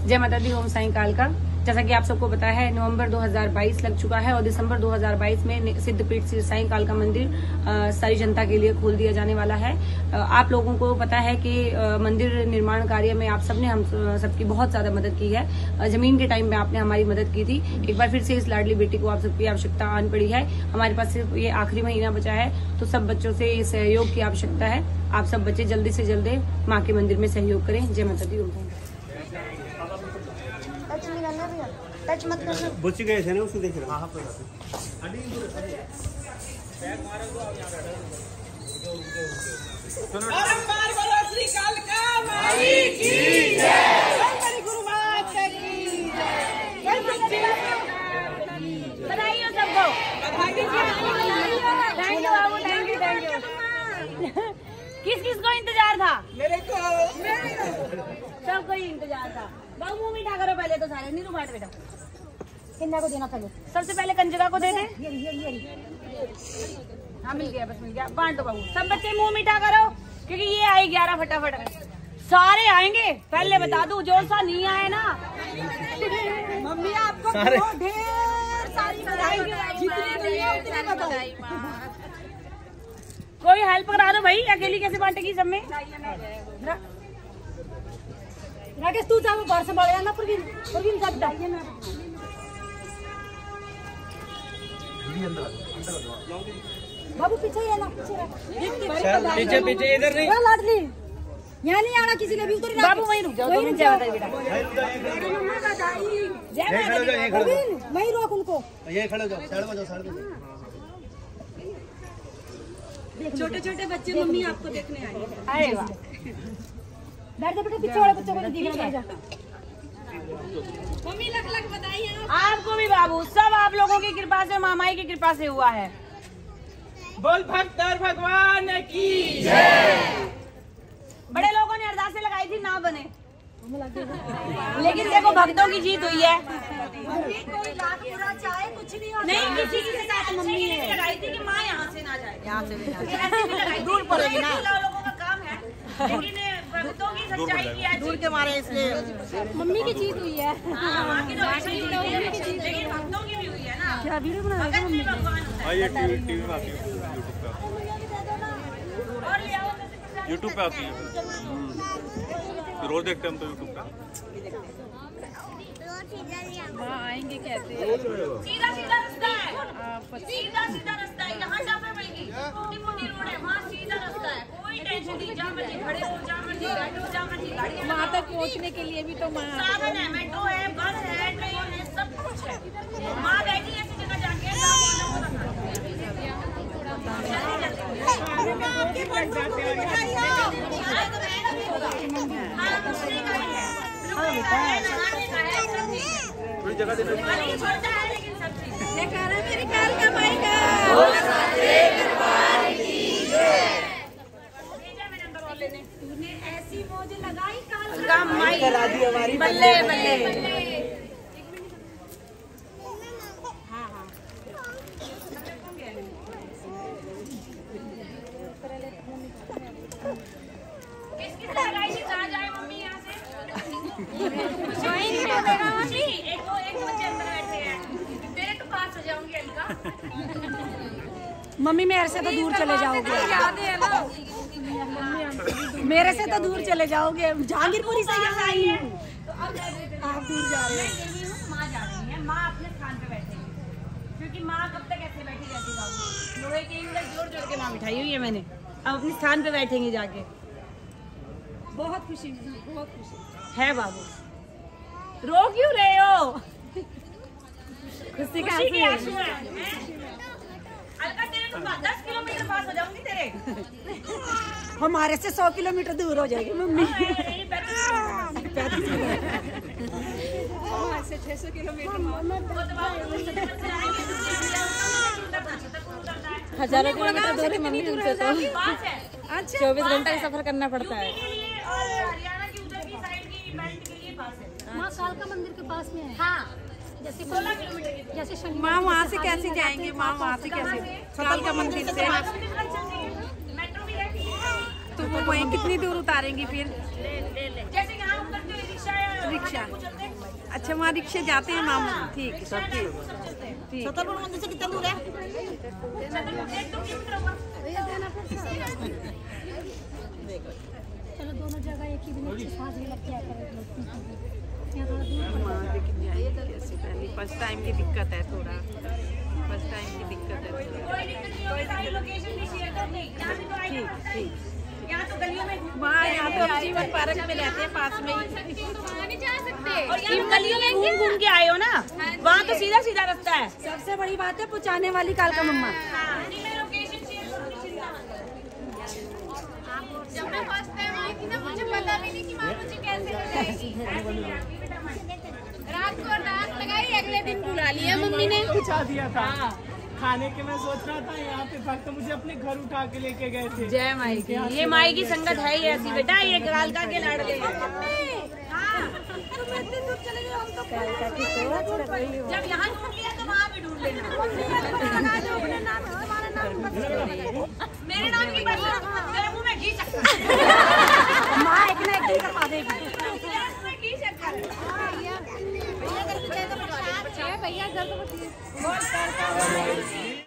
जय माता दी, ओम साईं काल का। जैसा कि आप सबको पता है, नवंबर 2022 लग चुका है और दिसंबर 2022 में सिद्धपीठ श्री साईं काल का मंदिर सारी जनता के लिए खोल दिया जाने वाला है। आप लोगों को पता है कि मंदिर निर्माण कार्य में आप सबने हम सबकी बहुत ज्यादा मदद की है। जमीन के टाइम में आपने हमारी मदद की थी। एक बार फिर से इस लाडली बेटी को आप सबकी आवश्यकता आन पड़ी है। हमारे पास सिर्फ ये आखिरी महीना बचा है, तो सब बच्चों से सहयोग की आवश्यकता है। आप सब बच्चे जल्दी से जल्दी माँ के मंदिर में सहयोग करें। जय माता दी। टच मत करना। बुच्ची गए थे ना, उसको देख रहा हूं। बार बोलो श्री कालका माई की जय, गुरु माता की जय। बधाई हो सबको। थैंक यू बाबू, थैंक यू। किस किस को इंतजार था? मेरे को सबको ही इंतजार था। बाबू मुंह मीठा करो पहले तो सारे। नीरू बांट बेटा। किन्ना को देना पहले? सबसे पहले कंजका को दे दे। हाँ मिल गया, बस मिल गया। बांट दो बाबू। सब बच्चे मुंह मीठा करो क्योंकि ये आए 11 फटाफट। सारे आएंगे, पहले बता दूं, जो सा नहीं आए ना। मम्मी आपको ढेर सारी बधाई, जितनी उतनी बधाई। कोई हेल्प करा दो भाई, अकेली कैसे बांटेगी सब में? राकेश तू जाओ, बाहर से बढ़ जाना। परवीन जाता है ना। बाबू पीछे ही है ना, पीछे पीछे इधर नहीं। लाडली यहाँ नहीं आना किसी ने भी। उतर बाबू वहीं रुक जाओ। वहीं बेटा वहीं रोक उनको। ये खड़े हो जाओ, साइड में जाओ। छोटे छोटे बच्चे मम्मी आपको देखने आए। अरे वाह, बैठ जा बेटा, पीछे वाले बच्चों को नहीं दिख रहा। बैठ जा। मम्मी लख लख बधाई आपको भी बाबू, सब आप लोगों की कृपा से, मामाई की कृपा से हुआ है। बोल भक्त और भगवान की जय। बड़े लोगों ने अरदासें लगाई थी, ना बने, लेकिन देखो भक्तों की जीत हुई है। कोई लाख पूरा चाहे कुछ नहीं होता। नहीं, किसी की साथ मम्मी ने लगाई थी कि माँ यहाँ से ना जाए, यहाँ से दूर पड़ेगी ना। लोगों का काम है, लेकिन भक्तों की सच्चाई की है, दूर के मारे, इसलिए मम्मी की जीत हुई है। लेकिन भक्तों की भी हुई है ना। क्या वीडियो बना रहे हो? भगवान टीवी में आती है, यूट्यूब पे आती है। रोज देखते हैं हम तो यूट्यूब पे। आएंगे कहते सीधा सीधा रास्ता है, सीधा सीधा रास्ता है। यहाँ डाफे पड़ेगी, टूटी फूटी रोड है, वहाँ सीधा रास्ता है। कोई टेंशन नहीं, जहाँ मर्जी खड़े हो, जहाँ मर्जी बैठो, जहाँ मर्जी गाड़ी। वहाँ तक पहुँचने के लिए भी तो साधन है, मेट्रो है, बस है, ट्रेन है, सब कुछ है। माँ बैठी ऐसी जगह जाके थोड़ी जगह देना। लेकिन सब चीज मेरी काल का माई का तूने ऐसी मौज लगाई काल माई करा दी हमारी। बल्ले बल्ले। मम्मी मेरे से तो दूर चले जाओगे, मेरे से तो दूर चले जाओगे। जहांगीरपुरी से यहाँ आई है, आप दूर जा रहे हैं। माँ जा रही है, माँ अपने स्थान पे बैठेगी, क्योंकि माँ कब तक ऐसे बैठी रहती बाबू। लोहे के इंगल जोड़ जोड़ के माँ बिठाई हुई है मैंने, अब अपने स्थान पे बैठेंगे जाके। बहुत खुशी, बहुत खुशी है बाबू। रो क्यों रहे हो? खुशी की आंसू है। अलका तेरे तो 10 किलोमीटर पास हो जाऊंगी तेरे। हमारे से 100 किलोमीटर दूर हो जाएगी मम्मी। 600 किलोमीटर। हजारों किलोमीटर दूर है मम्मी उनसे तो। 24 घंटे का सफर करना पड़ता है। हरियाणा की उधर की साइड की बेल्ट के लिए पास है। माँ काल का मंदिर के पास में है। हाँ, जैसे 16 किलोमीटर। जैसे शनि माँ वहाँ से कैसे जाएंगे? माँ वहाँ से कैसे? काल का मंदिर से मेट्रो भी रहती है। तो वो वहीं कितनी दूर उतारेंगी फिर? जैसे कि हम करते हैं रिक्शा रिक्शा। अच्छा वहाँ रिक्शे जाते हैं मामा। ठीक है सब ठीक। छतरपुर मंदिर से कितना दूर है? चलो दोनों जगह एक ही दिन अच्छी सांस भी लगती है। फर्स्ट टाइम की दिक्कत है थोड़ा। फर्स्ट टाइम की दिक्कत है ठीक ठीक। वहाँ यहाँ तो जीवन पार्क में रहते हैं पास में ही। नहीं जा सकते और इन गलियों में घूम घूम के आए हो ना, वहाँ तो सीधा सीधा रास्ता है। सबसे बड़ी बात है पहुँचाने वाली कालका मम्मा। जब मैं फर्स्ट टाइम आई थी ना मुझे पता भी नहीं कि माँ मुझे कैसे बुलाएगी। रात को डांस लगाई, अगले दिन बुला लिया मम्मी ने। पहुंचा दिया था खाने के। मैं सोच रहा था यहाँ पे था तो मुझे अपने घर उठा के लेके गए थे। जय माई की। ये माई की संगत है ही ऐसी बेटा, ये कालका के लाडले हैं। जब यहाँ ढूंढ लिया तो वहाँ भी ढूंढ लेना। मेरे नाम की बात मेरे मुंह में घी चक्कर। माँ एक ना एक दिन करवा देगी। घी चक्कर। भैया घर तो